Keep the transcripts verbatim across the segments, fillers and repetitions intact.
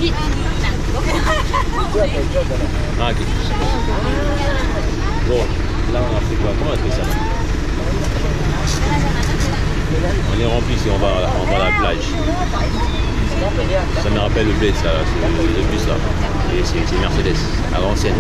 Ah, ok. Bon, là on a fait quoi? Comment on a fait ça là? On est rempli si on va, on va à la plage. Ça me rappelle le bled, ça, le bus là. C'est Mercedes, à l'ancienne.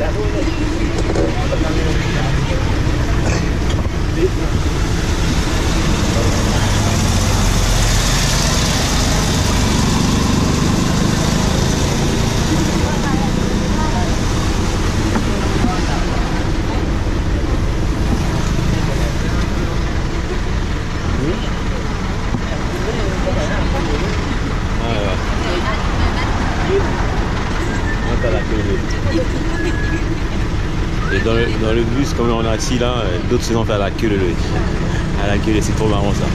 Et dans le, dans le bus, comme on est assis là, d'autres se sont fait à la queue le à la queue, c'est trop marrant ça.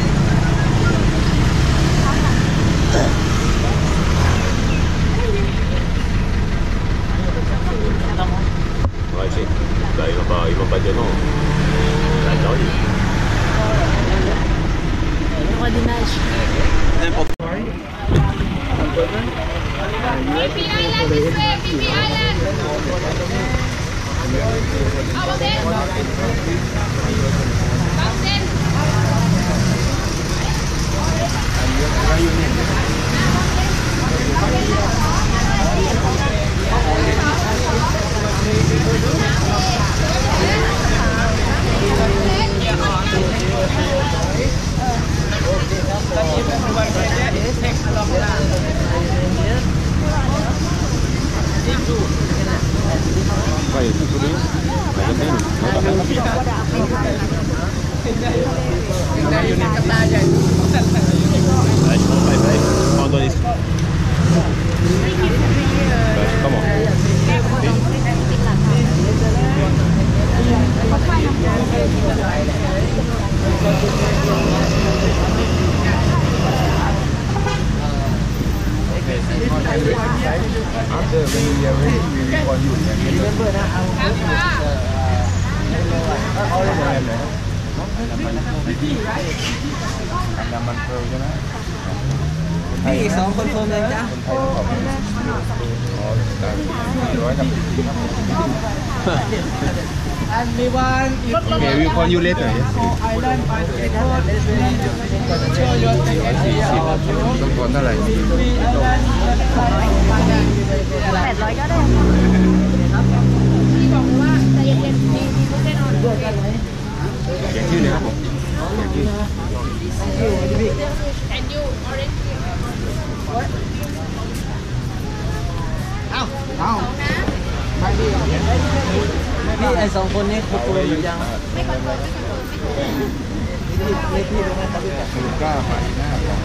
Ouais, c'est. Bah, ils vont pas, ils vont pas dire non. C'est interdit. Le roi des mages. N'importe quoi. Bibi Island this way, Bibi Island. Over there. Mountain. Vai, tudo bem? Vai bem? Vai, vai, vai. Quando isso? Vai, comment? After when we are ready, we record you. Remember that our Andaman Pearl ใช่ไหมพี่อีกสองคนเฟิร์มเลยจ้ะอ๋อร้อยกับAnd we want okay, we call you later. Yes. Island by airport. Show your ticket. ต้องก่อนเท่าไหร่แปดร้อยก็ได้พี่บอกว่าใจเย็นๆมีมีลูกแน่นอนด้วยกันไหมเขียนชื่อเลยครับผมเขียนชื่อ And you orange. เอ้าเอ้าไปดิพี่ไอ้สองคนนี้คือตัวอยู่ยังไม่คอนโทรลไม่คอนโทรลไม่พี่ตรงนั้นเขาจะสูก้าไปหน้าของ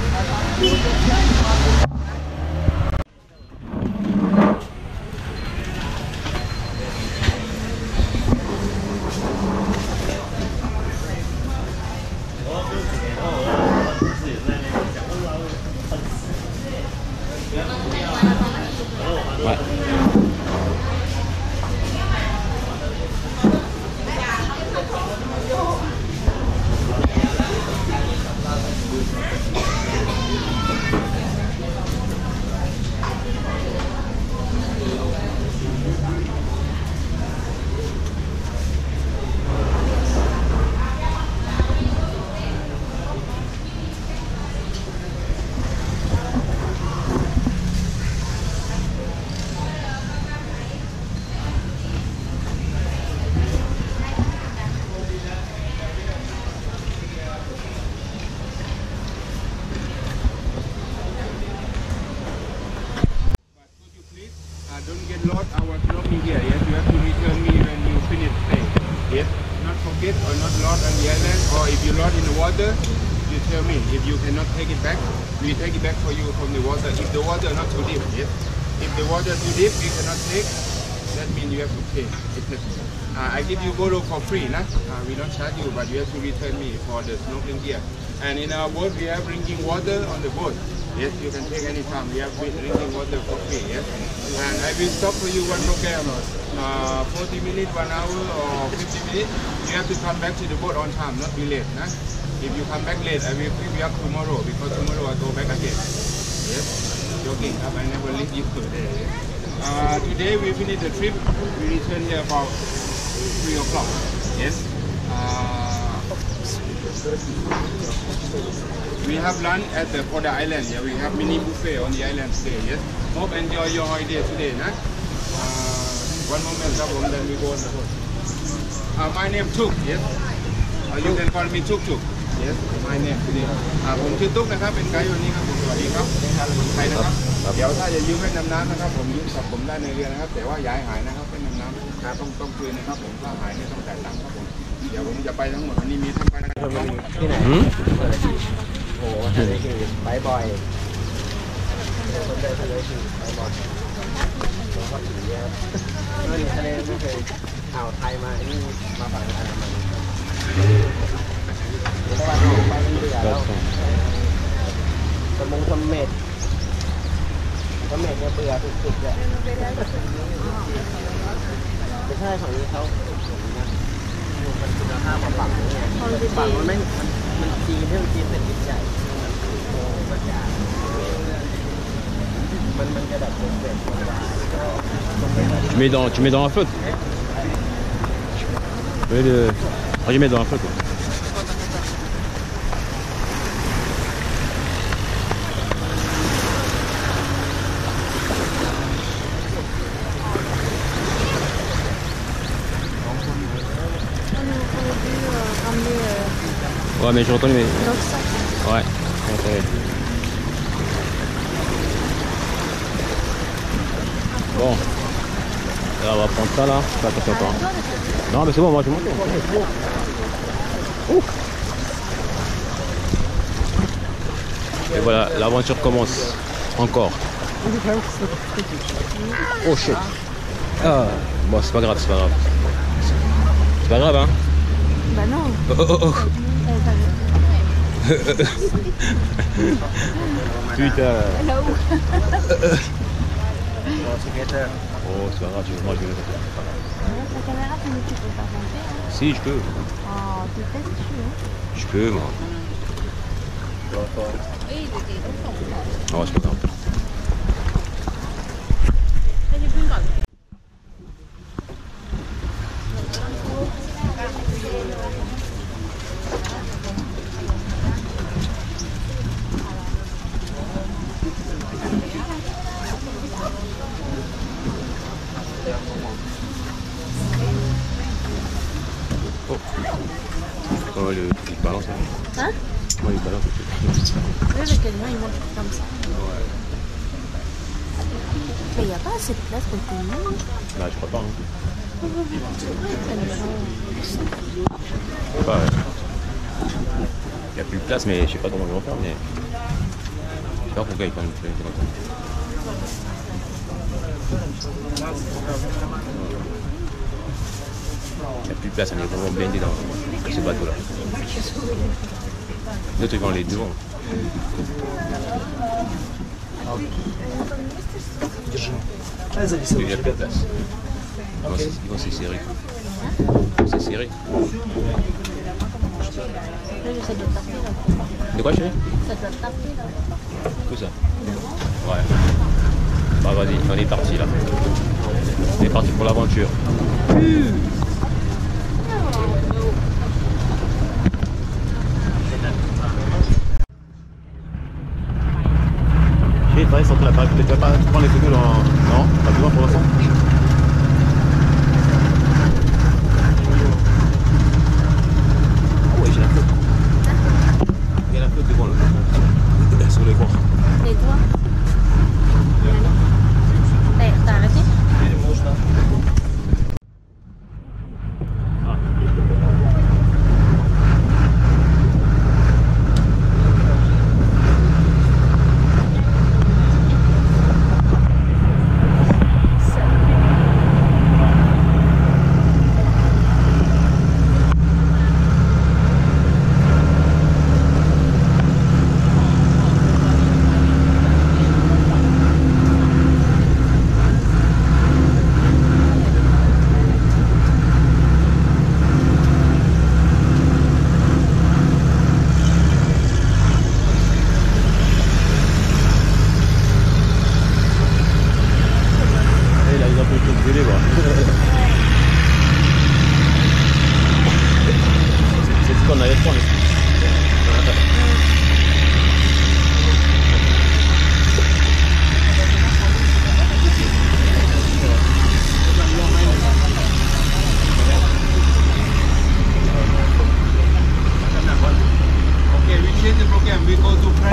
Don't get lost our snorkeling gear. Yes, you have to return me when you finish stay. Yes, not forget or not lost on the island, or if you lost in the water, you tell me. If you cannot take it back, we take it back for you from the water. If the water not too deep, yes. If the water too deep, you cannot take. That means you have to pay. Uh, I give you Golo for free, nah? Uh, we don't charge you, but you have to return me for the snorkeling gear. And in our boat, we have drinking water on the boat. Yes, you can take any time. We have drinking water for free. Yes, and I will stop for you one program. Uh, forty minutes, one hour, or fifty minutes. You have to come back to the boat on time, not be late. Nah? If you come back late, I will pick you up tomorrow because tomorrow I go back again. Yes. joking. I never leave you there. Uh, today we finish the trip. We return here about three o'clock. Yes. Uh, we have lunch at the for the island. Yeah, we have mini buffet on the island today. Yes. Hope enjoy your holiday today, nah? Uh, one moment, then we go on the road. Uh, my name Tuk. Yes. Uh, you can call me Tuk Tuk. Yes. My name today. อ่าผมชื่อตุ๊กนะครับเป็นไกด์วันนี้ครับผมสวัสดีครับคนไทยนะครับเดี๋ยวถ้าจะยืมเล่นน้ำน้ำนะครับผมยืมกับผมได้ในเรือนะครับแต่ว่าย้ายหายนะครับเป็นน้ำน้ำนะต้องต้องคืนนะครับผมถ้าหายนี่ต้องจ่ายตังค์ครับผมเดี๋ยวผมจะไปทั้งหมดวันนี้มีทั้งไปที่ไหนโอ้โหทะเลคือไปบ่อยคนเดินทะเลคือไปบ่อยแล้วก็ถึงเยอะเมื่อทะเลไม่เคยอ่าวไทยมาที่มาฝั่งอันดามันเดี๋ยวตะวันออกไปมันเดือดแล้วสมงสมเม็ดสมเม็ดเนี่ยเบื่อสุดๆเลยไม่ใช่ของนี้เขามันคุณภาพมาฝั่งนี้ไงฝั่งมันไม่มันมันจีนเรื่องจีนเป็นยิ่งใหญ่มันจะมันมันจะแบบเป็น Tu mets dans, tu mets dans la flotte. Tu mets, le... ah, tu mets dans la flotte. Ouais, mais j'ai entendu, mais... Ouais, okay. Bon. Là, on va prendre ça, là. Attends, attends, attends. Non, mais c'est bon, moi, je vais monter. Ouh. Et voilà, l'aventure commence. Encore. Oh, shit. Ah. Bon, c'est pas grave, c'est pas grave. C'est pas grave, hein. Bah non. Oh, oh, oh. Putain. Oh, c'est pas grave, moi je vais le faire. La caméra, tu ne peux pas monter. Si, je peux. Oh, tu fais si tu veux. Je peux, moi. Oh, c'est pas grave. Oh, le, il balance. Hein? Ouais, il balance. Oui, parce que les gens ils montent comme ça. Ouais. Mais il n'y a pas assez de place pour tout le monde. Bah, je crois pas. Hein. Il Pas, ouais. Il n'y a plus de place, mais je sais pas comment ils vont faire, mais... Je sais pas pourquoi ils prennent comme ça. Il n'y a plus de place, on est vraiment blindé dans ce bateau-là. Les autres, ils vont aller devant. Il n'y a plus de place. Ils vont se serrer. Ils vont se serrer. Ça doit taper là. De quoi, chérie? Ça doit taper là. Tout ça. Ouais. Bah vas-y, on est parti là. On est parti pour l'aventure. J'ai travaillé sur l'appareil, peut-être tu vas pas prendre les photos dans... Non, pas besoin pour l'instant. Ah ouais, j'ai la flotte. Il y a la flotte devant là. Sur les bords. Et toi? T'as arrêté? we go to Praia